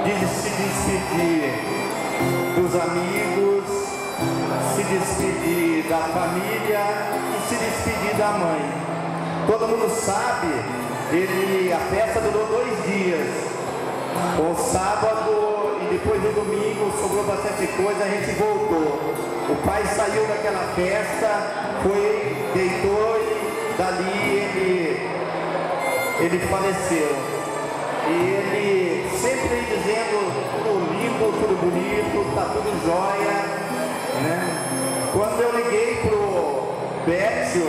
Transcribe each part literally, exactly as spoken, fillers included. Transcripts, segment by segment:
de se despedir dos amigos, se despedir da família e se despedir da mãe. Todo mundo sabe, ele, a festa durou dois dias. O sábado e depois do domingo sobrou bastante coisa, a gente voltou. O pai saiu daquela festa, foi, deitou e dali ele, ele faleceu. E ele sempre dizendo tudo limpo, tudo bonito, tá tudo jóia, né? Quando eu liguei pro Bétio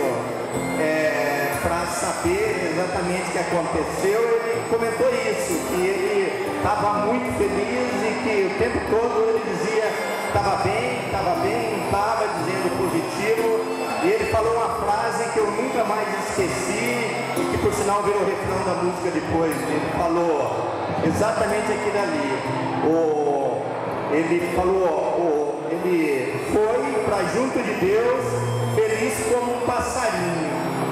é, para saber exatamente o que aconteceu, ele comentou isso, que ele estava muito feliz e que o tempo todo ele dizia estava bem, estava bem, estava dizendo positivo. E ele falou uma frase que eu nunca mais esqueci e que por sinal virou o refrão da música depois. Ele falou exatamente aquilo ali. O, ele falou, o, ele foi para junto de Deus feliz como um passarinho.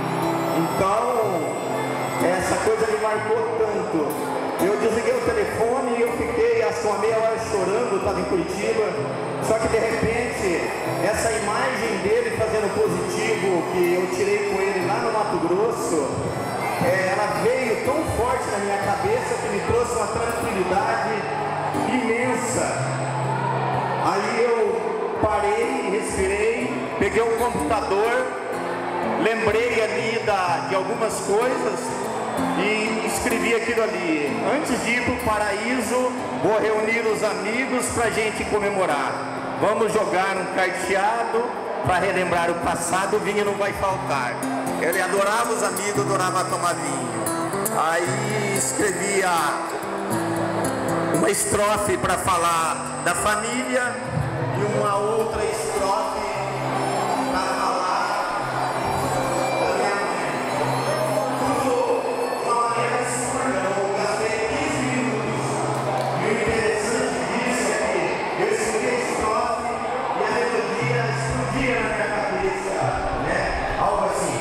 Então, essa coisa me marcou tanto. Eu desliguei o telefone e eu fiquei a sua meia hora chorando, estava em Curitiba. Só que de repente, essa imagem dele fazendo positivo, que eu tirei com ele lá no Mato Grosso, é, ela veio tão forte na minha cabeça que me trouxe uma tranquilidade imensa. Aí eu parei, respirei, peguei o computador, lembrei ali da, de algumas coisas e escrevi aquilo ali. Antes de ir para o paraíso, vou reunir os amigos para a gente comemorar. Vamos jogar um carteado para relembrar o passado, o vinho não vai faltar. Ele adorava os amigos, adorava tomar vinho. Aí escrevia uma estrofe para falar da família e uma outra estrofe para falar da minha mãe. Tudo de uma maneira escura, eu gastei quinze minutos. E o interessante disso é que eu escrevi a estrofe e a melodia explodia na minha cabeça, né? Algo assim.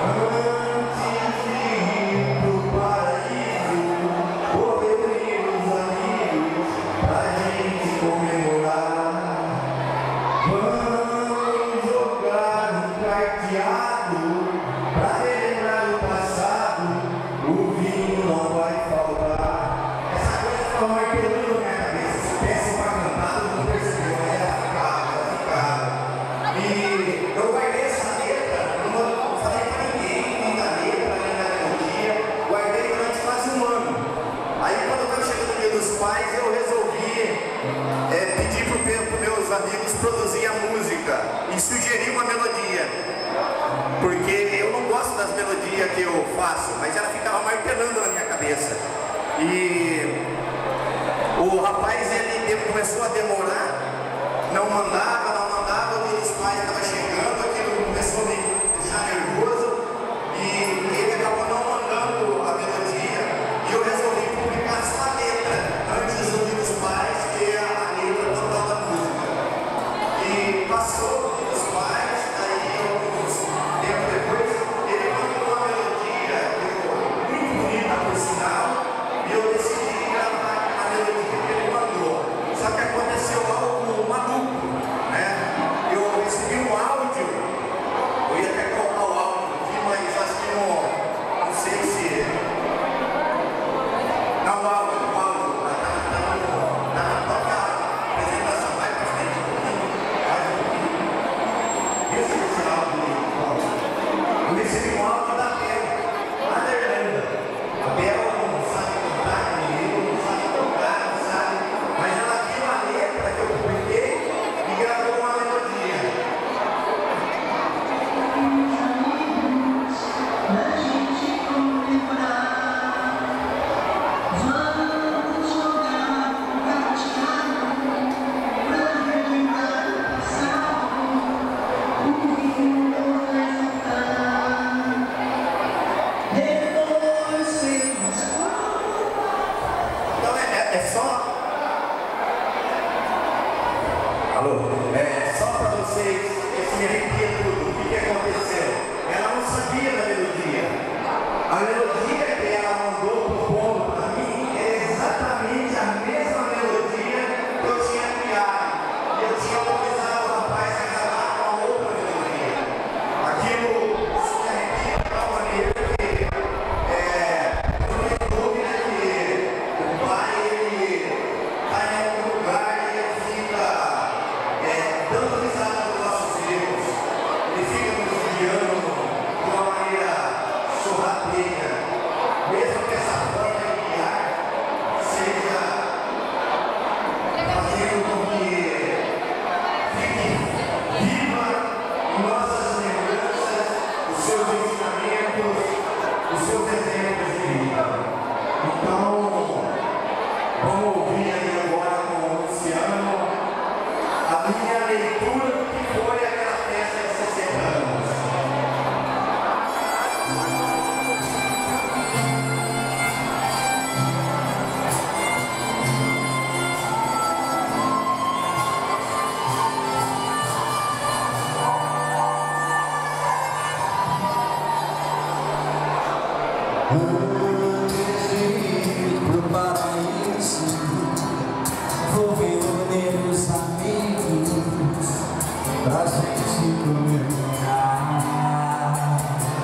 Antes de ir pro paraíso, vou reunir os amigos pra gente comemorar. Vamos jogar um carteado pra relembrar o passado, o vinho não vai faltar. Essa coisa ficou martelando na minha cabeça. Se peço pra cantar, eu não percebeu, mas ela ficava, ela ficava. E eu guardei essa letra, não falei pra ninguém, nem da letra, nem da melodia, guardei durante quase um ano. Aí quando eu estava chegando no Dia dos Pais, eu resolvi é, pedir para os meus amigos produzir a música e sugerir uma melodia, porque eu não gosto das melodias que eu faço, mas ela ficava martelando na minha cabeça. E o rapaz, ele começou a demorar, não mandava, não mandava, o Dia dos Pais estava chegando, aquilo começou a me deixar nervoso e ele acabou não mandando a melodia e eu resolvi publicar só a letra antes do Dia dos Pais, que é a letra total da música. E passou o Dia dos Pais, aí alguns tempo depois, ele mandou uma melodia muito bonita por sinal e eu decidi gravar a melodia que ele mandou. Só que aconteceu algo maluco, né? Eu recebi um áudio, eu ia até colocar o áudio aqui, mas acho que não, não sei se... Não, o áudio, o áudio, na própria apresentação, vai pra frente um pouquinho, vai um pouquinho. Esse é esse áudio, eu recebi um áudio da Bel, lá da Irlanda. A Bel não sabe cantar comigo, não sabe tocar, não sabe, mas ela viu a letra que eu publiquei e gravou uma melodia. A gente comemorar, vamos jogar um carteado pra relembrar o passado, o vinho não vai faltar. Depois temos Então é, é, é só. Alô? É só para vocês, esse me arrepia tudo. O que, que aconteceu? Ela não sabia da melodia. A melodia que ela mandou pro povo para mim é exatamente a mesma melodia Vamos ouvir aí agora com o Luciano a minha leitura do que foi aquela festa de sessenta anos. Antes de ir pro paraíso, vou reunir os amigos pra gente comemorar.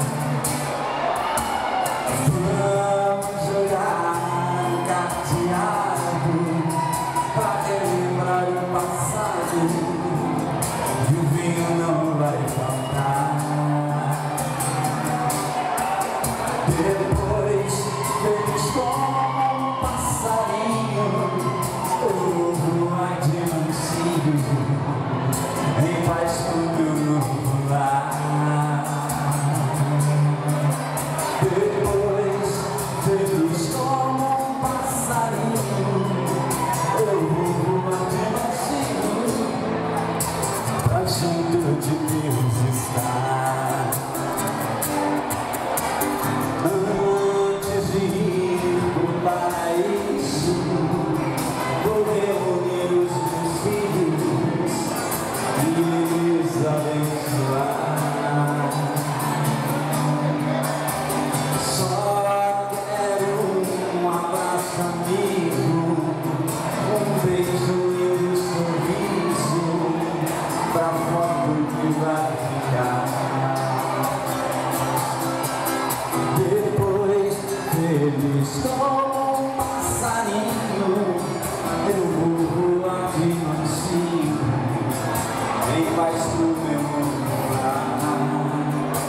Vamos jogar um carteado pra relembrar o passado, e o vinho não vai faltar. Depois, feliz como um passarinho, eu vou voar de mansinho, em paz pro meu novo lar. Depois, feliz como um passarinho, eu vou voar de mansinho, pra junto de Deus estar. Antes de ir pro paraíso, vou reunir os meus filhos e eles abençoar. Só quero um abraço amigo, um beijo e um sorriso, pra foto que vai ficar. Depois, feliz como um passarinho, eu vou voar de mansinho, em paz pro meu lar.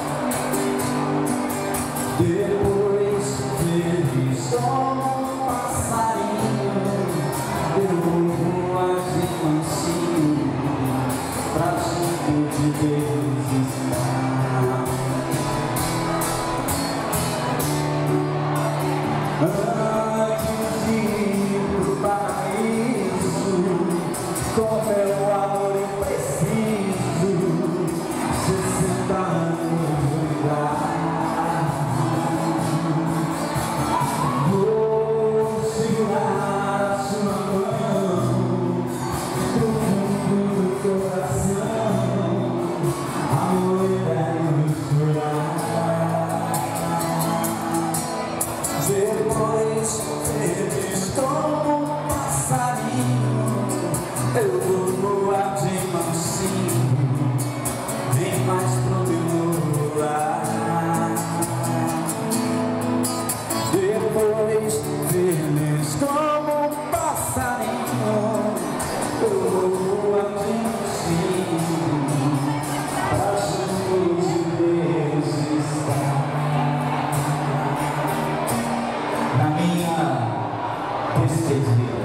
Depois, feliz como um passarinho, eu vou voar de mansinho, pra junto de Deus estar. Antes de ir pro paraíso, com meu amor eu preciso sessenta anos de idade. Vou segurar a sua mão do fundo do coração, amor eterno chorar. Depois, feliz como um passarinho, eu vou voar de mansinho, em paz pro meu lar. Depois, feliz como um passarinho, eu vou voar de mansinho, pra junto de Deus estar. Na minha despedida.